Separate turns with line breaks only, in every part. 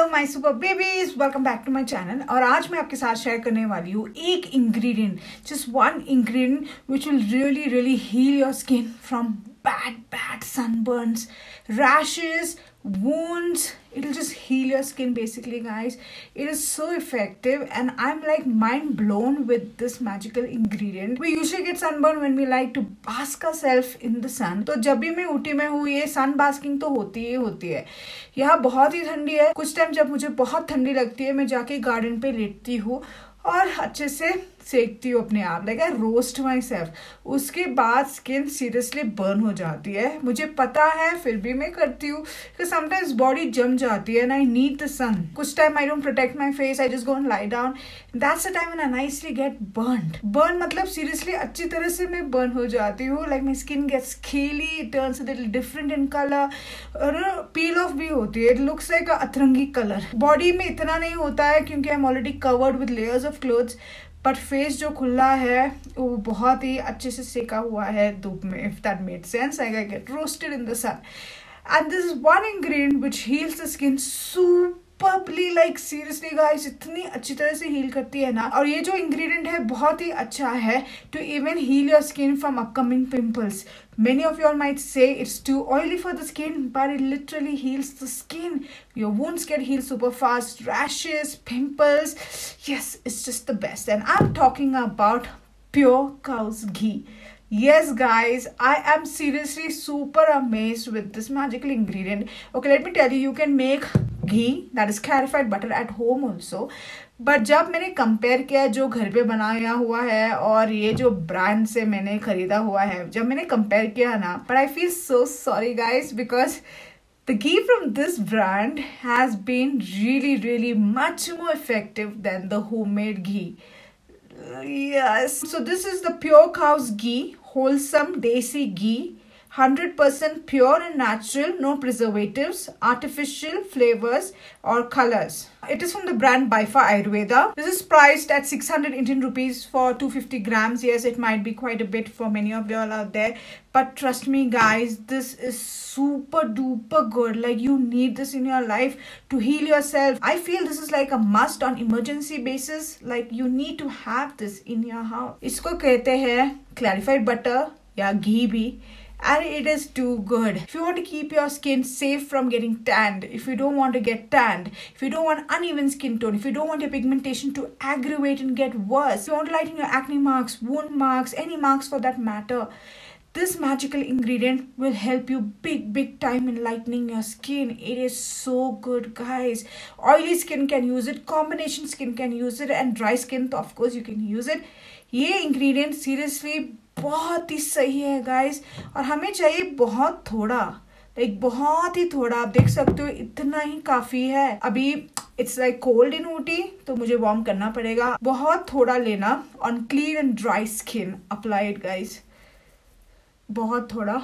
Hello my super babies, welcome back to my channel. और आज मैं आपके साथ शेयर करने वाली हूँ एक ingredient, just one ingredient which will really heal your skin from bad sunburns, rashes, wounds. It'll just heal your skin basically, guys. It is so effective and I'm like mind blown with this magical ingredient. We usually get sunburn when we like to bask ourselves in the sun. तो जब भी मैं ऊटी में हूँ, ये सन basking तो होती ही होती है। यहाँ बहुत ही ठंडी है। कुछ टाइम जब मुझे बहुत ठंडी लगती है, मैं जाके गार्डन पे लेटती हूँ और अच्छे से सेकती हूँ अपने आप, like I roast myself. उसके बाद स्किन सीरियसली बर्न हो जाती है, मुझे पता है, फिर भी मैं करती हूँ क्योंकि समटाइम्स बॉडी जम जाती है and I need the sun. कुछ time I don't protect my face, I just go and lie down, that's the time when I nicely get burn मतलब सीरियसली अच्छी तरह से मैं बर्न हो जाती हूँ। Like my skin gets scaly, it turns a little different in colour और peel off भी होती है, इट लुक्स लाइक अतरंगी कलर। बॉडी में इतना नहीं होता है क्योंकि आई am already covered with layers of clothes, but face जो खुला है वो बहुत ही अच्छे से सेका हुआ है धूप में, if that made sense. I get roasted in the sun and this is one ingredient which heals the skin superbly, like seriously guys, इतनी अच्छी तरह से हील करती है ना। और ये जो इंग्रेडिएंट है बहुत ही अच्छा है to even heal your skin from upcoming pimples. Many of you all might say it's too oily for the skin, but it literally heals the skin. Your wounds get healed super fast, rashes, pimples. Yes, it's just the best. And I'm talking about pure cow's ghee. Yes, guys, I am seriously super amazed with this magical ingredient. Okay, let me tell you, you can make ghee, that is clarified butter, at home also. But जब मैंने compare किया जो घर पे बनाया हुआ है और ये जो ब्रांड से मैंने खरीदा हुआ है, जब मैंने कंपेयर किया ना, but I feel so sorry guys because the ghee from this brand has been really much more effective than the homemade ghee. Yes, so this is the pure cow's ghee, wholesome desi ghee, 100% pure and natural, no preservatives, artificial flavors or colors. It is from the brand Baifa Ayurveda. This is priced at 600 Indian rupees for 250 grams. Yes, it might be quite a bit for many of you all out there, but trust me guys, this is super duper good. Like, you need this in your life to heal yourself. I feel this is like a must on emergency basis. Like, you need to have this in your house. इसको कहते हैं clarified butter या घी भी, and it is too good. If you want to keep your skin safe from getting tanned, if you don't want to get tanned, if you don't want uneven skin tone, if you don't want your pigmentation to aggravate and get worse, if you want to lighten your acne marks, wound marks, any marks for that matter, this magical ingredient will help you big time in lightening your skin. It is so good, guys. Oily skin can use it, combination skin can use it, and dry skin, of course, you can use it. ये ingredient seriously बहुत ही सही है guys, और हमें चाहिए बहुत थोड़ा, like बहुत ही थोड़ा। आप देख सकते हो इतना ही काफी है। अभी it's like cold in Ooty, तो मुझे वार्म करना पड़ेगा। बहुत थोड़ा लेना on clean and dry skin, apply it guys, बहुत थोड़ा।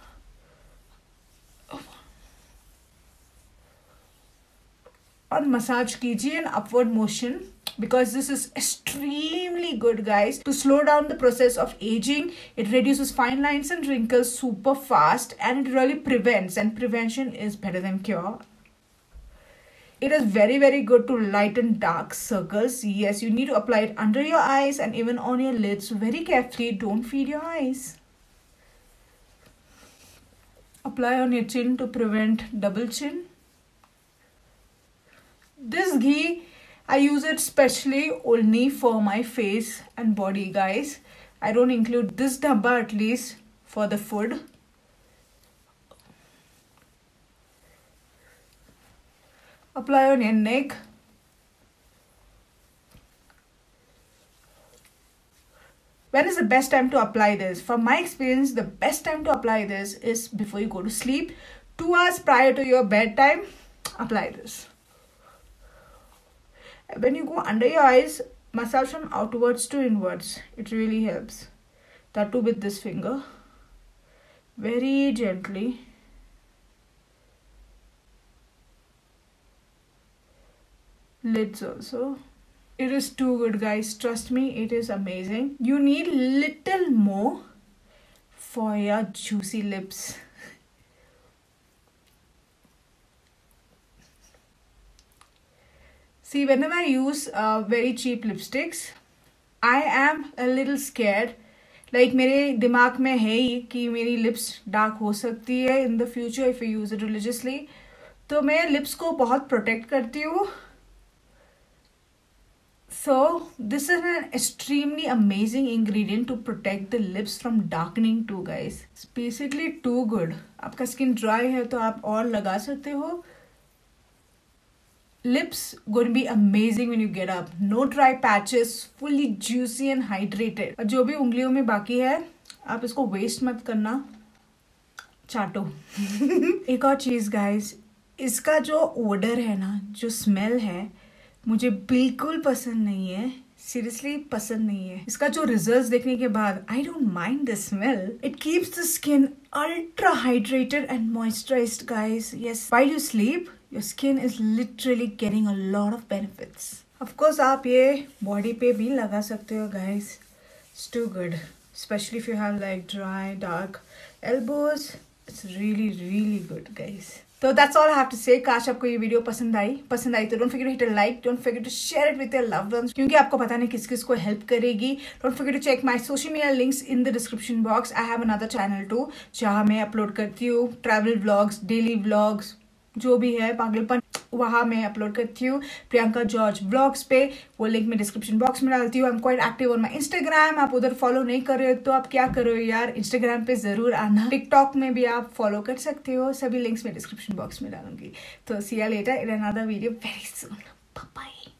और मसाज कीजिए in upward motion, because this is extremely good, guys, to slow down the process of aging. It reduces fine lines and wrinkles super fast, and it really prevents, and prevention is better than cure. It is very good to lighten dark circles. Yes, you need to apply it under your eyes and even on your lids very carefully. Don't feed your eyes. Apply on your chin to prevent double chin. This ghee, I use it specially only for my face and body, guys. I don't include this dabba at least for the food. Apply on your neck. When is the best time to apply this? From my experience, the best time to apply this is before you go to sleep. 2 hours prior to your bedtime, apply this. When you go under your eyes, massage from outwards to inwards. It really helps. That too with this finger. Very gently. Lids also. It is too good, guys. Trust me, it is amazing. You need little more for your juicy lips. See, whenever I use very cheap lipsticks, I am a little scared. Like मेरे दिमाग में है ही कि मेरी lips dark हो सकती है in the future if I use it religiously. तो मैं लिप्स को बहुत प्रोटेक्ट करती हूँ. So this is an extremely amazing ingredient to protect the lips from darkening too, guys. It's basically too good. आपका स्किन ड्राई है तो आप और लगा सकते हो. Lips going to be amazing when you get up. No dry patches, fully juicy and hydrated. और जो भी उंगलियों में बाकी है आप इसको वेस्ट मत करना, चाटो. एक और चीज गाइस, इसका जो ओडर है ना, जो स्मेल है, मुझे बिल्कुल पसंद नहीं है. सीरियसली पसंद नहीं है. इसका जो रिजल्ट्स देखने के बाद I don't mind the smell. It keeps the skin ultra hydrated and moisturised guys. Yes, while you sleep your skin is literally getting a lot of benefits. Of course आप ये body पे भी लगा सकते हो guys. It's too good, especially if you have like dry dark elbows. It's really really good guys. So that's all I have to say. काश आपको ये वीडियो पसंद आई तो don't forget to hit a like, don't forget to share it with your loved ones, क्योंकि आपको पता नहीं किस किस को हेल्प करेगी. Don't forget to check my social media links in the description box. I have another channel too जहाँ मैं अपलोड करती हूँ travel vlogs, daily vlogs, जो भी है पागलपन, वहाँ मैं अपलोड करती हूँ प्रियंका जॉर्ज ब्लॉग्स पे. वो लिंक मैं डिस्क्रिप्शन बॉक्स में डालती हूँ. I am quite active on my Instagram. आप उधर फॉलो नहीं कर रहे हो तो आप क्या करो यार, इंस्टाग्राम पे जरूर आना. टिकटॉक में भी आप फॉलो कर सकते हो. सभी लिंक्स मैं डिस्क्रिप्शन बॉक्स में डालूंगी. तो see you later in another video very soon. Bye bye.